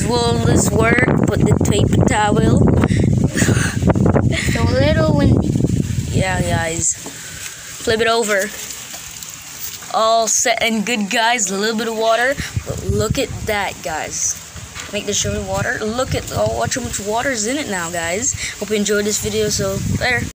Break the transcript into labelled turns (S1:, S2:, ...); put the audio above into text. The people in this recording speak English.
S1: will this work? Put the paper towel.
S2: It's a little windy.
S1: Yeah, guys. Flip it over. All set and good, guys. A little bit of water. But look at that, guys. Make the show water. Look at watch how much water is in it now, guys. Hope you enjoyed this video. So there.